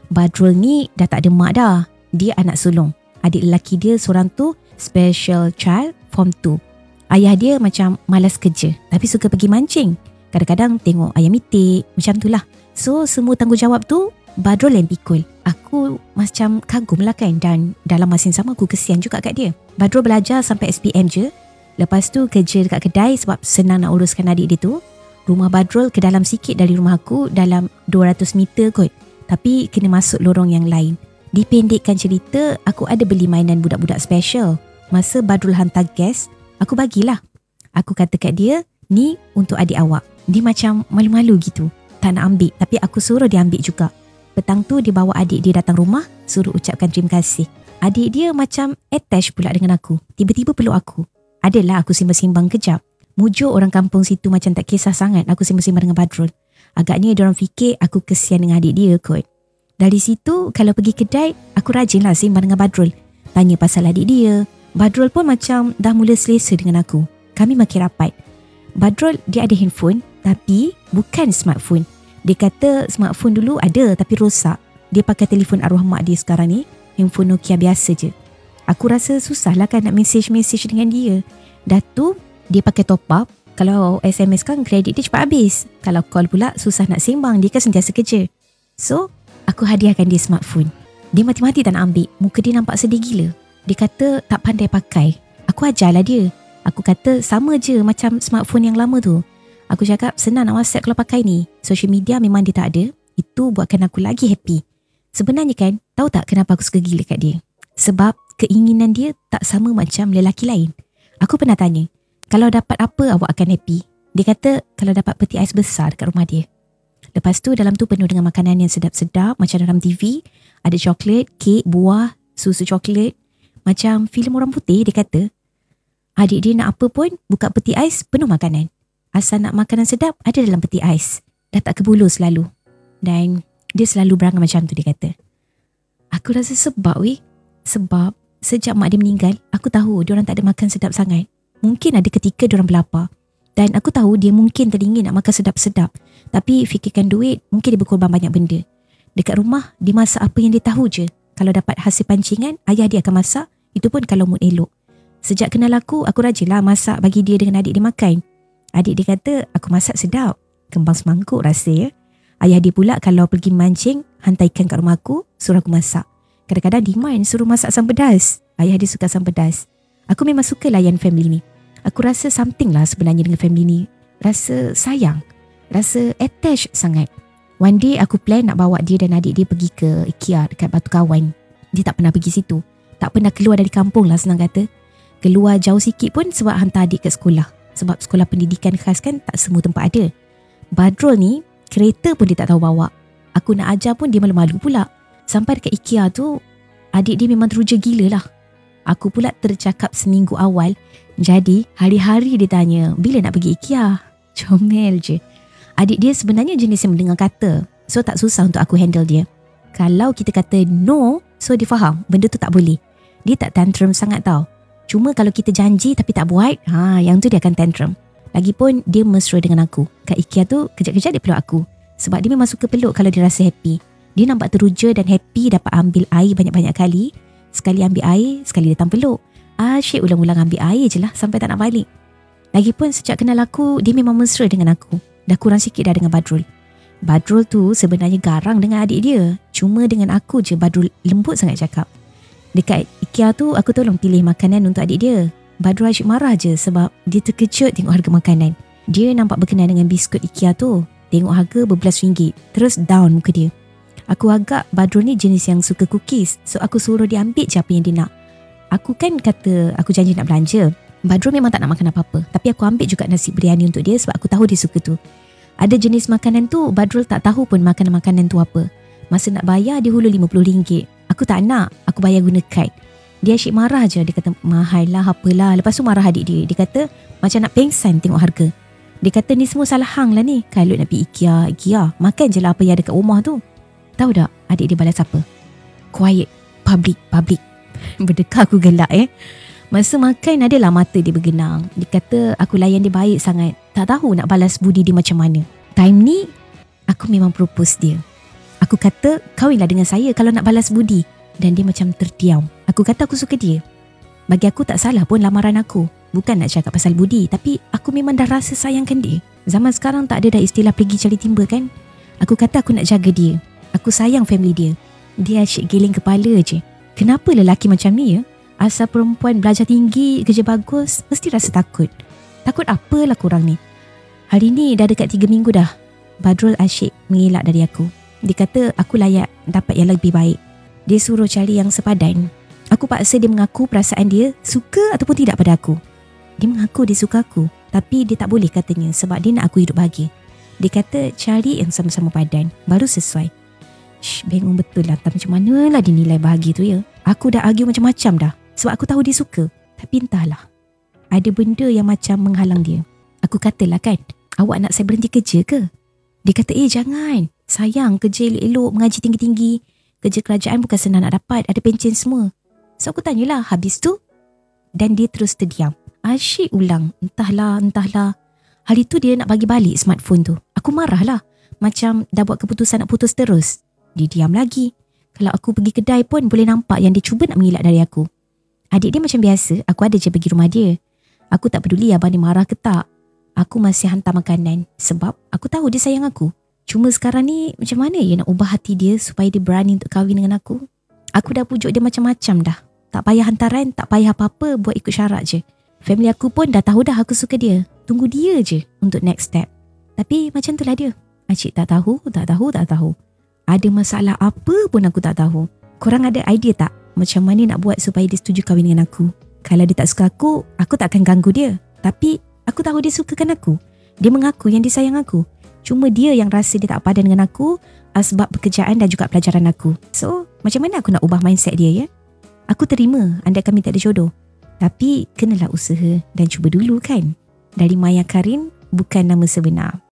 Badrul ni dah tak ada mak dah. Dia anak sulung. Adik lelaki dia seorang tu special child form 2. Ayah dia macam malas kerja tapi suka pergi mancing. Kadang-kadang tengok ayam itik, macam tu lah. So semua tanggungjawab tu Badrul yang pikul. Aku macam kagum lah kan, dan dalam masa yang sama aku kesian juga kat dia. Badrul belajar sampai SPM je. Lepas tu kerja dekat kedai sebab senang nak uruskan adik dia tu. Rumah Badrul ke dalam sikit dari rumah aku, dalam 200 meter kot. Tapi kena masuk lorong yang lain. Dipendekkan cerita, aku ada beli mainan budak-budak special. Masa Badrul hantar gas, aku bagilah. Aku kata kat dia, ni untuk adik awak. Dia macam malu-malu gitu, tak nak ambil, tapi aku suruh dia ambil juga. Petang tu dia bawa adik dia datang rumah, suruh ucapkan terima kasih. Adik dia macam attach pula dengan aku. Tiba-tiba peluk aku. Adalah aku simbang-simbang kejap. Mujuk orang kampung situ macam tak kisah sangat aku simbang-simbang dengan Badrul. Agaknya diorang fikir aku kesian dengan adik dia kot. Dari situ kalau pergi kedai, aku rajinlah simbang dengan Badrul. Tanya pasal adik dia. Badrul pun macam dah mula selesa dengan aku. Kami makin rapat. Badrul dia ada handphone tapi bukan smartphone. Dia kata smartphone dulu ada tapi rosak. Dia pakai telefon arwah mak dia sekarang ni, handphone Nokia biasa je. Aku rasa susah lah kan nak message dengan dia. Dah tu dia pakai top up. Kalau SMS kan kredit dia cepat habis. Kalau call pula susah nak sembang, dia kan sentiasa kerja. So aku hadiahkan dia smartphone. Dia mati-mati tak nak ambil. Muka dia nampak sedih gila. Dia kata tak pandai pakai. Aku ajarlah dia. Aku kata sama je macam smartphone yang lama tu. Aku cakap senang nak WhatsApp kalau pakai ni. Social media memang dia tak ada. Itu buatkan aku lagi happy. Sebenarnya kan, tahu tak kenapa aku suka gila kat dia? Sebab keinginan dia tak sama macam lelaki lain. Aku pernah tanya, kalau dapat apa awak akan happy? Dia kata kalau dapat peti ais besar dekat rumah dia. Lepas tu dalam tu penuh dengan makanan yang sedap-sedap macam dalam TV. Ada coklat, kek, buah, susu coklat. Macam filem orang putih dia kata. Adik dia nak apa pun, buka peti ais penuh makanan. Asal nak makanan sedap, ada dalam peti ais. Dah tak kebulu selalu. Dan dia selalu berangan macam tu dia kata. Aku rasa sebab weh. Sebab sejak mak dia meninggal, aku tahu diorang tak ada makan sedap sangat. Mungkin ada ketika diorang berlapar. Dan aku tahu dia mungkin teringin nak makan sedap-sedap. Tapi fikirkan duit, mungkin dia berkorban banyak benda. Dekat rumah, dia masak apa yang dia tahu je. Kalau dapat hasil pancingan, ayah dia akan masak. Itu pun kalau mood elok. Sejak kenal aku rajinlah masak bagi dia dengan adik dia makan. Adik dia kata, aku masak sedap. Kembang semangkuk rasa ya. Ayah dia pula kalau pergi mancing, hantar ikan kat rumah aku, suruh aku masak. Kadang-kadang demand suruh masak asam pedas. Ayah dia suka asam pedas. Aku memang suka layan family ni. Aku rasa something lah sebenarnya dengan family ni. Rasa sayang. Rasa attach sangat. One day aku plan nak bawa dia dan adik dia pergi ke IKEA dekat Batu Kawan. Dia tak pernah pergi situ. Tak pernah keluar dari kampung lah senang kata. Keluar jauh sikit pun sebab hantar adik ke sekolah. Sebab sekolah pendidikan khas kan tak semua tempat ada. Badrul ni kereta pun dia tak tahu bawa. Aku nak ajar pun dia malu-malu pula. Sampai dekat IKEA tu, adik dia memang teruja gila lah. Aku pula tercakap seminggu awal. Jadi hari-hari dia tanya, bila nak pergi IKEA? Comel je. Adik dia sebenarnya jenis yang mendengar kata. So tak susah untuk aku handle dia. Kalau kita kata no, so dia faham benda tu tak boleh. Dia tak tantrum sangat tau. Cuma kalau kita janji tapi tak buat, yang tu dia akan tantrum. Lagipun dia mesra dengan aku. Kat IKEA tu kejap-kejap dia peluk aku. Sebab dia memang suka peluk kalau dia rasa happy. Dia nampak teruja dan happy dapat ambil air banyak-banyak kali. Sekali ambil air, sekali datang peluk. Asyik ulang-ulang ambil air je lah sampai tak nak balik. Lagipun sejak kenal aku, dia memang mesra dengan aku. Dah kurang sikit dah dengan Badrul. Badrul tu sebenarnya garang dengan adik dia. Cuma dengan aku je Badrul lembut sangat cakap. Dekat IKEA tu aku tolong pilih makanan untuk adik dia. Badrul asyik marah je sebab dia terkejut tengok harga makanan. Dia nampak berkenan dengan biskut IKEA tu. Tengok harga berbelas ringgit. Terus down muka dia. Aku agak Badrul ni jenis yang suka cookies. So aku suruh dia ambil je apa yang dia nak. Aku kan kata aku janji nak belanja. Badrul memang tak nak makan apa-apa. Tapi aku ambil juga nasi biryani untuk dia sebab aku tahu dia suka tu. Ada jenis makanan tu Badrul tak tahu pun makanan-makanan tu apa. Masa nak bayar dia hulur RM50. Aku tak nak. Aku bayar guna kad. Dia asyik marah je. Dia kata mahal lah apalah. Lepas tu marah adik dia. Dia kata macam nak pengsan tengok harga. Dia kata ni semua salah hang lah ni. Kalau nak pergi IKEA, makan je lah apa yang ada kat rumah tu. Tahu tak adik dia balas apa? Quiet. Public. Berdekah aku gelak Masa makan adalah mata dia bergenang. Dia kata aku layan dia baik sangat. Tak tahu nak balas budi dia macam mana. Time ni aku memang propose dia. Aku kata, kahwinlah dengan saya kalau nak balas budi. Dan dia macam terdiam. Aku kata aku suka dia. Bagi aku tak salah pun lamaran aku. Bukan nak cakap pasal budi, tapi aku memang dah rasa sayangkan dia. Zaman sekarang tak ada dah istilah pergi cari timba kan. Aku kata aku nak jaga dia. Aku sayang family dia. Dia asyik giling kepala je. Kenapa lelaki macam ni ya? Asal perempuan belajar tinggi, kerja bagus, mesti rasa takut. Takut apalah korang ni? Hari ni dah dekat 3 minggu dah. Badrul asyik mengelak dari aku. Dia kata aku layak dapat yang lebih baik. Dia suruh cari yang sepadan. Aku paksa dia mengaku perasaan dia suka ataupun tidak pada aku. Dia mengaku dia suka aku, tapi dia tak boleh katanya sebab dia nak aku hidup bahagia. Dia kata cari yang sama-sama padan, baru sesuai. Bingung betul lah, tak macam manalah dia nilai bahagia tu ya. Aku dah argue macam-macam dah sebab aku tahu dia suka. Tapi entahlah, ada benda yang macam menghalang dia. Aku katalah kan, awak nak saya berhenti kerja ke? Dia kata jangan. Sayang kerja elok-elok, mengaji tinggi-tinggi. Kerja kerajaan bukan senang nak dapat, ada pencen semua. So aku tanyalah, habis tu? Dan dia terus terdiam. Asyik ulang, entahlah. Hari tu dia nak bagi balik smartphone tu. Aku marah lah. Macam dah buat keputusan nak putus terus. Dia diam lagi. Kalau aku pergi kedai pun boleh nampak yang dia cuba nak mengelak dari aku. Adik dia macam biasa, aku ada je pergi rumah dia. Aku tak peduli abang dia marah ke tak. Aku masih hantar makanan sebab aku tahu dia sayang aku. Cuma sekarang ni macam mana ya nak ubah hati dia supaya dia berani untuk kahwin dengan aku? Aku dah pujuk dia macam-macam dah. Tak payah hantaran, tak payah apa-apa, buat ikut syarat je. Family aku pun dah tahu dah aku suka dia. Tunggu dia je untuk next step. Tapi macam itulah dia. Acik tak tahu. Ada masalah apa pun aku tak tahu. Korang ada idea tak macam mana nak buat supaya dia setuju kahwin dengan aku? Kalau dia tak suka aku tak akan ganggu dia. Tapi aku tahu dia sukakan aku. Dia mengaku yang dia sayang aku. Cuma dia yang rasa dia tak padan dengan aku sebab pekerjaan dan juga pelajaran aku. So, macam mana aku nak ubah mindset dia ya? Aku terima anda kami tak ada jodoh. Tapi kenalah usaha dan cuba dulu kan. Dari Maya Karin, bukan nama sebenar.